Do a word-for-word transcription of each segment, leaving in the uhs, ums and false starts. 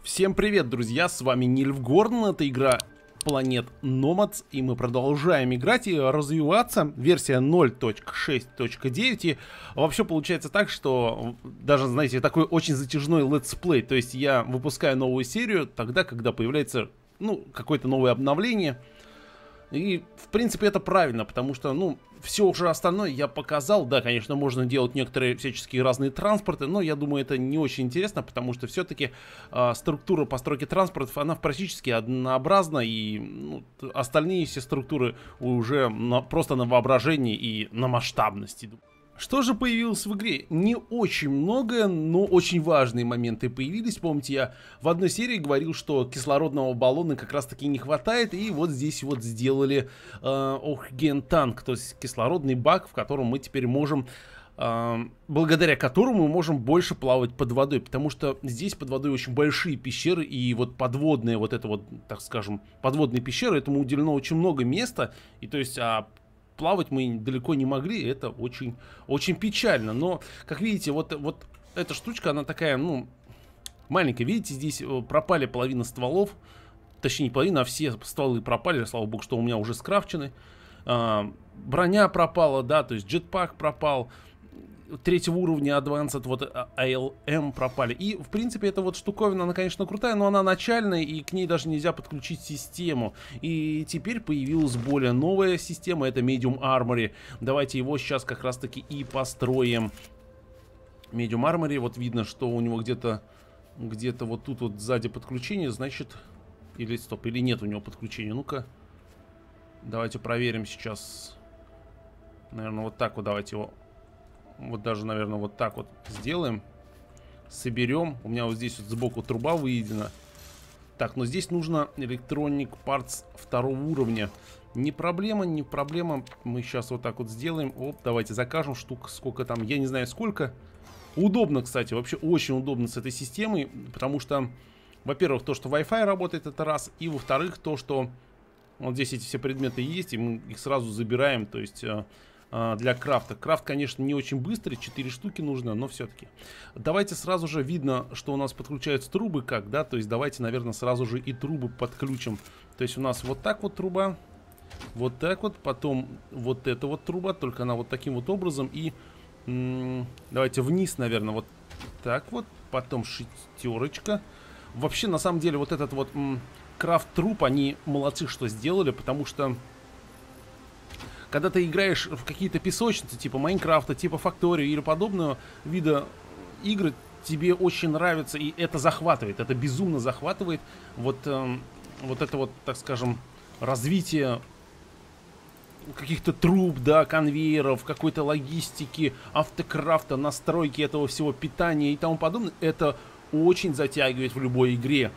Всем привет, друзья, с вами Нильфгорн, это игра Planet Nomads, и мы продолжаем играть и развиваться. Версия ноль точка шесть точка девять, и вообще получается так, что даже, знаете, такой очень затяжной летсплей, то есть я выпускаю новую серию тогда, когда появляется, ну, какое-то новое обновление. И, в принципе, это правильно, потому что, ну, все уже остальное я показал. Да, конечно, можно делать некоторые всяческие разные транспорты, но я думаю, это не очень интересно, потому что все-таки э, структура постройки транспортов, она практически однообразна, и ну, остальные все структуры уже на, просто на воображении и на масштабности. Что же появилось в игре? Не очень многое, но очень важные моменты появились. Помните, я в одной серии говорил, что кислородного баллона как раз таки не хватает, и вот здесь вот сделали э, Охген-танк, то есть кислородный бак, в котором мы теперь можем, э, благодаря которому мы можем больше плавать под водой, потому что здесь под водой очень большие пещеры, и вот подводные, вот это вот, так скажем, подводные пещеры, этому уделено очень много места, и то есть... А, плавать мы далеко не могли, это очень, очень печально. Но, как видите, вот, вот эта штучка, она такая, ну, маленькая. Видите, здесь пропали половина стволов. Точнее, не половина, а все стволы пропали. Слава богу, что у меня уже скрафчены. А, броня пропала, да, то есть джетпак пропал. Третьего уровня Advanced, вот эй эл эм пропали. И, в принципе, эта вот штуковина, она, конечно, крутая, но она начальная, и к ней даже нельзя подключить систему. И теперь появилась более новая система, это Medium Armory. Давайте его сейчас как раз-таки и построим. Medium Armory, вот видно, что у него где-то где-то вот тут вот сзади подключение, значит... Или, стоп, или нет у него подключения, ну-ка. Давайте проверим сейчас. Наверное, вот так вот давайте его... Вот даже, наверное, вот так вот сделаем. Соберем. У меня вот здесь вот сбоку труба выведена. Так, но здесь нужно Electronic Parts второго уровня. Не проблема, не проблема. Мы сейчас вот так вот сделаем. Оп, давайте закажем штук. Сколько там, я не знаю сколько. Удобно, кстати, вообще очень удобно с этой системой. Потому что, во-первых, то, что Wi-Fi работает, это раз. И, во-вторых, то, что вот здесь эти все предметы есть. И мы их сразу забираем, то есть... для крафта. Крафт, конечно, не очень быстрый, четыре штуки нужно, но все-таки. Давайте сразу же, видно, что у нас подключаются трубы, как, да, то есть давайте, наверное, сразу же и трубы подключим. То есть у нас вот так вот труба, вот так вот, потом вот эта вот труба, только она вот таким вот образом, и давайте вниз, наверное, вот так вот, потом шестерочка. Вообще, на самом деле, вот этот вот крафт-труб, они молодцы, что сделали, потому что когда ты играешь в какие-то песочницы, типа Майнкрафта, типа Факторию или подобного вида игры, тебе очень нравится, и это захватывает, это безумно захватывает. Вот, э, вот это вот, так скажем, развитие каких-то труб, да, конвейеров, какой-то логистики, автокрафта, настройки этого всего, питания и тому подобное, это очень затягивает в любой игре.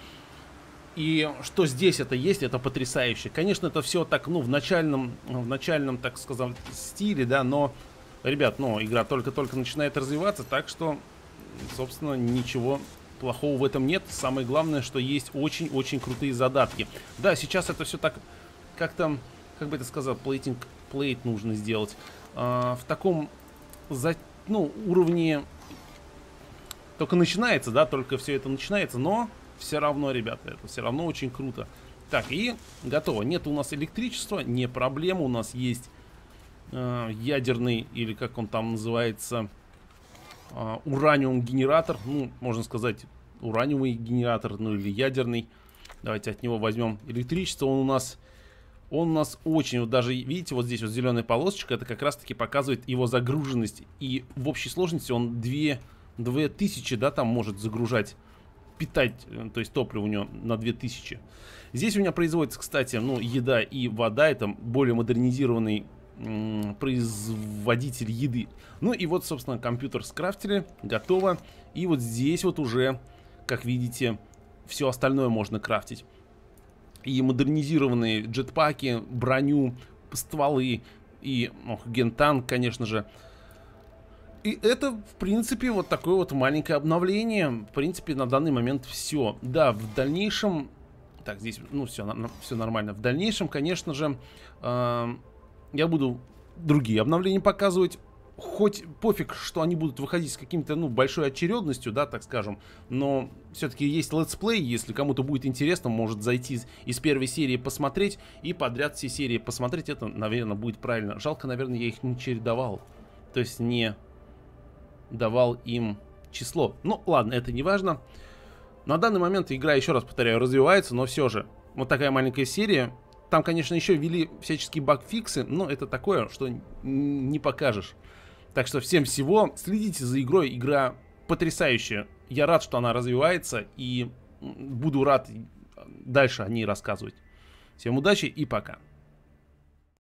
И что здесь это есть, это потрясающе. Конечно, это все так, ну, в начальном, в начальном, так сказать, стиле, да, но, ребят, ну, игра только-только начинает развиваться, так что, собственно, ничего плохого в этом нет. Самое главное, что есть очень-очень крутые задатки. Да, сейчас это все так, как-то, как бы это сказал, плейтинг, плейт нужно сделать. А, в таком, за, ну, уровне только начинается, да, только все это начинается, но... Все равно, ребята, это все равно очень круто. Так, и готово. Нет у нас электричества, не проблема. У нас есть э, ядерный, или как он там называется, э, ураниум-генератор. Ну, можно сказать, ураниевый генератор, ну или ядерный. Давайте от него возьмем электричество. Он у нас, он у нас очень, вот даже, видите, вот здесь вот зеленая полосочка, это как раз-таки показывает его загруженность. И в общей сложности он две тысячи, да, там может загружать. Питать, то есть топливо у него на две тысячи. Здесь у меня производится, кстати, ну, еда и вода. Это более модернизированный м, производитель еды. Ну и вот, собственно, компьютер скрафтили, готово. И вот здесь вот уже, как видите, все остальное можно крафтить. И модернизированные джетпаки, броню, стволы и ну, гентанк, конечно же. И это, в принципе, вот такое вот маленькое обновление. В принципе, на данный момент все. Да, в дальнейшем... Так, здесь, ну, все, все нормально. В дальнейшем, конечно же, э, я буду другие обновления показывать. хоть пофиг, что они будут выходить с каким-то, ну, большой очередностью, да, так скажем, но все-таки есть летсплей, если кому-то будет интересно, может зайти из, из первой серии посмотреть и подряд все серии посмотреть, это, наверное, будет правильно. Жалко, наверное, я их не чередовал, то есть не давал им число. Ну, ладно, это не важно. На данный момент игра, еще раз повторяю, развивается, но все же, вот такая маленькая серия. Там, конечно, еще ввели всяческие баг-фиксы, но это такое, что не покажешь. Так что всем всего, следите за игрой, игра потрясающая. Я рад, что она развивается, и буду рад дальше о ней рассказывать. Всем удачи и пока.